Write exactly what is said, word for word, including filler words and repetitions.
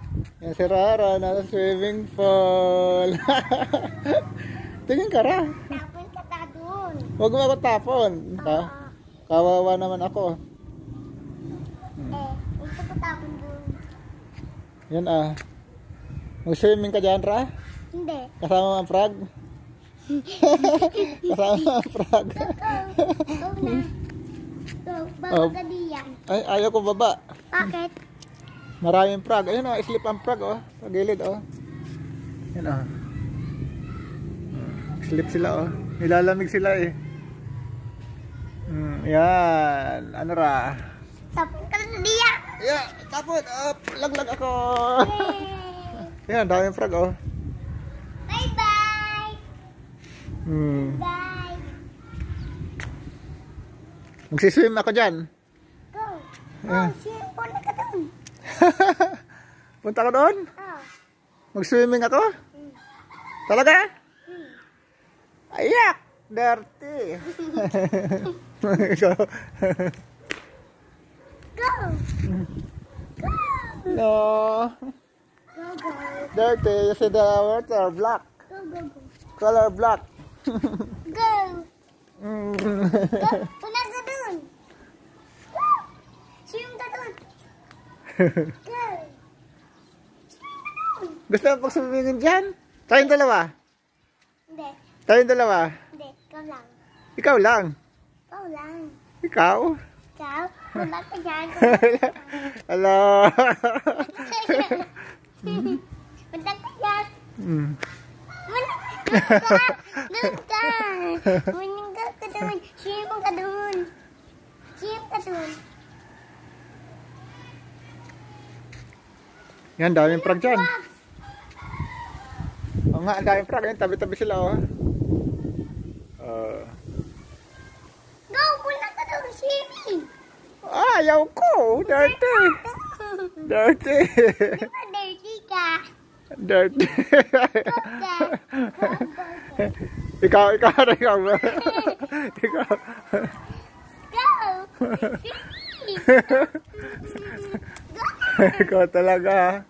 Yan si Rara, nasa swimming pool. Tingin ka ra. Tapon ka ta dun. Huwag mo ako tapon. Ka kawawa naman ako. Eh, huwag ka tapon dun. Yan ah. Mag-swimming ka dyan, Ra? Hindi. Kasama ang frog? Kasama ang frog. Go, go na. Go, baba Oh. ka diyan. Ay, ayaw ko baba. Bakit? Maraming frog. Ayun oh, slip ang frog oh. Sa gilid oh. Yan oh. Slip sila oh. Nilalamig sila eh. Mm, yan. Ano Ra? Tapon ka na diyan. Yeah, tapon. Oh, laglag ako. Yay! Yan, daming frog oh. Bye-bye! Hmm. Bye! Magsiswim ako dyan. Go! Go! Yeah. Simpo na ka dun. Punta ko doon? Oh. Mag-swimming ako? Mm. Talaga? Mm. Ayak! Dirty! Ikaw. Go! Go! No. Go, go. Dirty. You see the water black. Go, go, go. Color black. Go! Mm. Go! Punta ka dun. Go! Swim ka dun. Go! Swim ka dun. Gusto mo pag-swimmingin dyan? Tayong dalawa. Hindi. Tayong dalawa. Hindi. Ikaw lang. Ikaw lang. Ikaw lang. Ikaw? Ikaw? Punta ka dyan. Hello. Punta ka dyan. Mm. Punta ka. Doon ka. Punta ka dun. Swim ka dun. Swim ka dun. Yan, daming frog dyan. Oo nga, ang daming frog. Yan, tabi-tabi sila oh. Uh, Go! Punta ka dun. Swimming. ah, ayaw ko. Dirty. Dirty. Di ba dirty ka? Dirty. Go ka. ikaw, ikaw, ikaw. ikaw. Go! Swimming. Go! ikaw talaga.